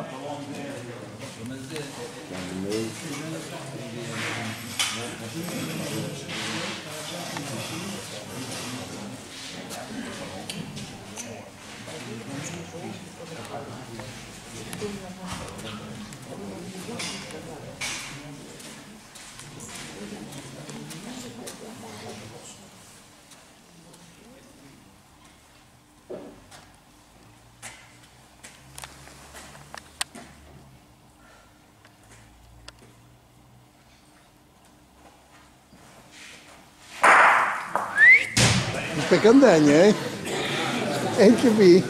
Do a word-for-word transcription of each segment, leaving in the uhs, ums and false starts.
Per candagna, eh? E che vi?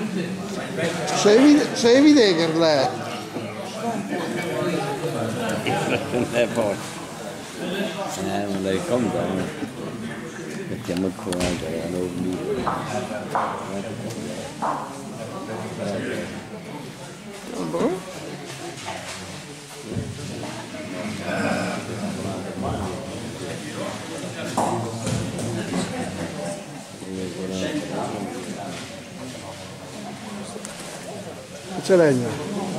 Sei vede là? E poi, eh, non dai conto, mettiamo il coraggio, non Boh. C'è legno.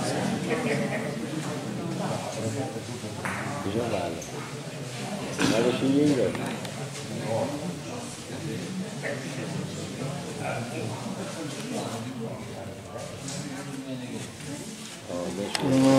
Bisogna vale. Vado scegliendo. No.